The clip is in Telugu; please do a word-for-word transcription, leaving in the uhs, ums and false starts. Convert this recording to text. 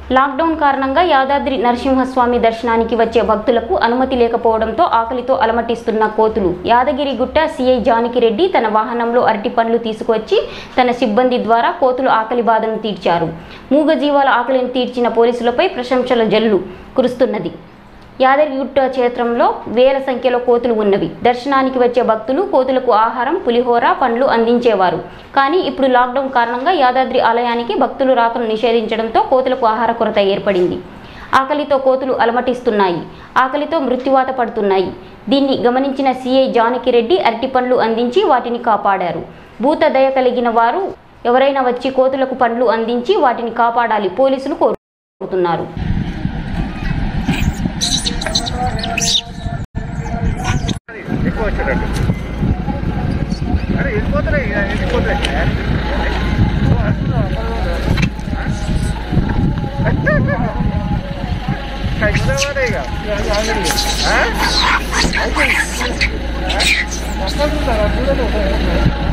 లాక్డౌన్ కారణంగా యాదాద్రి నరసింహస్వామి దర్శనానికి వచ్చే భక్తులకు అనుమతి లేకపోవడంతో ఆకలితో అలమటిస్తున్న కోతులు. యాదగిరిగుట్ట సిఐ జానకిరెడ్డి తన వాహనంలో అరటి పండ్లు తీసుకువచ్చి తన సిబ్బంది ద్వారా కోతులు ఆకలి బాధను తీర్చారు. మూగజీవాల ఆకలిని తీర్చిన పోలీసులపై ప్రశంసల జల్లు కురుస్తున్నది. యాదగిరిగుట్ట క్షేత్రంలో వేల సంఖ్యలో కోతులు ఉన్నవి. దర్శనానికి వచ్చే భక్తులు కోతులకు ఆహారం, పులిహోర, పండ్లు అందించేవారు. కానీ ఇప్పుడు లాక్డౌన్ కారణంగా యాదాద్రి ఆలయానికి భక్తులు రాకను నిషేధించడంతో కోతులకు ఆహార కొరత ఏర్పడింది. ఆకలితో కోతులు అలమటిస్తున్నాయి. ఆకలితో మృత్యువాత పడుతున్నాయి. దీన్ని గమనించిన సిఐ జానకిరెడ్డి అరటి పండ్లు అందించి వాటిని కాపాడారు. భూత దయ కలిగిన వారు ఎవరైనా వచ్చి కోతులకు పండ్లు అందించి వాటిని కాపాడాలి పోలీసులు కోరుతున్నారు. हाँ